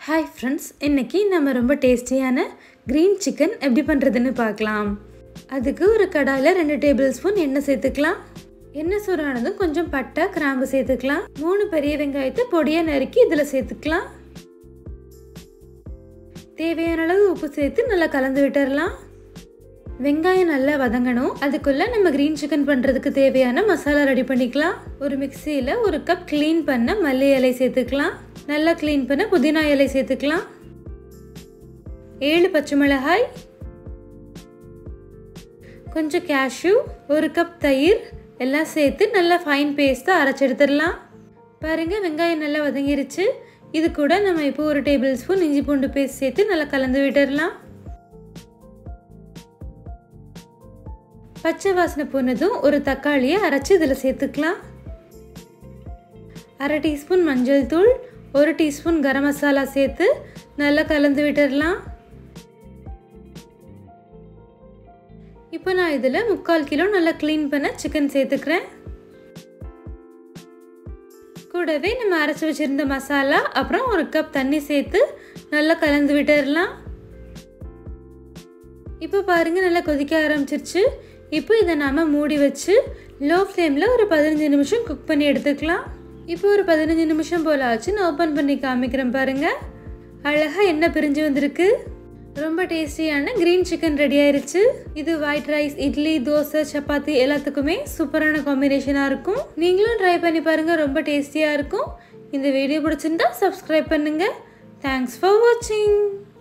Hi friends, இன்னைக்கு நம்ம ரொம்ப டேஸ்டியான green chicken எப்படி பண்றதுன்னு பார்க்கலாம். அதுக்கு ஒரு கடாயில 2 டேபிள்ஸ்பூன் எண்ணெய் சேர்த்துக்கலாம். எண்ணெய் சூடானதும் கொஞ்சம் பட்டை, கிராம்பு சேர்த்துக்கலாம். 3 பெரிய வெங்காயத்தை பொடியா நறுக்கி இதல சேர்த்துக்கலாம். தேவையான அளவு உப்பு சேர்த்து நல்லா கலந்து விட்டுறலாம். வெங்காயம் நல்லா வதங்கணும். அதுக்குள்ள நம்ம green chicken பண்றதுக்கு தேவையான மசாலா ரெடி பண்ணிக்கலாம். ஒரு மிக்ஸில 1 கப் க்ளீன் பண்ண மல்லி இலை சேர்த்துக்கலாம். நல்லா க்ளீன் பண்ண புதினா இலை சேர்த்துக்கலாம். 7 பச்சை மிளகாய், கொஞ்சம் cashew, 1 கப் தயிர் எல்லாம் சேர்த்து நல்லா ஃபைன் பேஸ்டா அரைச்சு எடுத்துறலாம். பாருங்க வெங்காயம் நல்லா வதங்கிருச்சு. இது கூட நம்ம இப்போ 1 டேபிள்ஸ்பூன் இஞ்சி பூண்டு பேஸ்ட் சேர்த்து நல்லா கலந்து விட்டுறலாம். பச்சை வாசனை போனதும் ஒரு தக்காளியை அரைச்சு இதல சேர்த்துக்கலாம். 1/2 டீஸ்பூன் மஞ்சள் தூள், 1 டீஸ்பூன் கரம் மசாலா சேர்த்து நல்லா கலந்து விட்டுறலாம். இப்போ நான் இதில் 3/4 கிலோ நல்லா க்ளீன் பண்ண சிக்கன் சேர்த்துக்கிறேன். கூடவே நம்ம அரைச்சி வச்சிருந்த மசாலா அப்புறம் 1 கப் தண்ணி சேர்த்து நல்லா கலந்து விட்டுறலாம். இப்போ பாருங்க நல்லா கொதிக்க ஆரம்பிச்சிருச்சு. இப்போ இதை நாம மூடி வச்சு லோ ஃப்ளேமில் ஒரு 15 நிமிஷம் குக் பண்ணி எடுத்துக்கலாம். இப்போ ஒரு 15 நிமிஷம் போல ஆச்சு. நான் ஓப்பன் பண்ணி காமிக்கிறேன் பாருங்க. அழகா எண்ணெய் பிரிஞ்சு வந்திருக்கு. ரொம்ப டேஸ்டியான கிரீன் சிக்கன் ரெடி ஆயிருச்சு. இது ஒயிட் ரைஸ், இட்லி, தோசை, சப்பாத்தி எல்லாத்துக்குமே சூப்பரான காம்பினேஷனாக இருக்கும். நீங்களும் ட்ரை பண்ணி பாருங்க, ரொம்ப டேஸ்டியாக இருக்கும். இந்த வீடியோ பிடிச்சிருந்தா சப்ஸ்கிரைப் பண்ணுங்க. தேங்க்ஸ் ஃபார் வாட்சிங்.